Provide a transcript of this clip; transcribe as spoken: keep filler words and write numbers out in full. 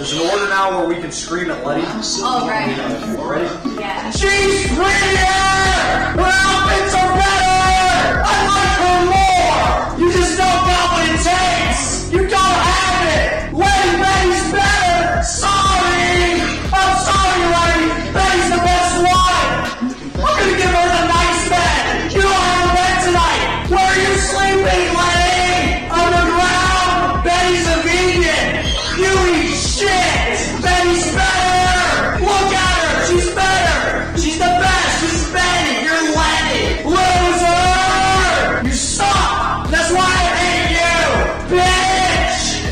There's an order now where we can scream at Letty. Oh, right. Ready? Yeah. She's ready!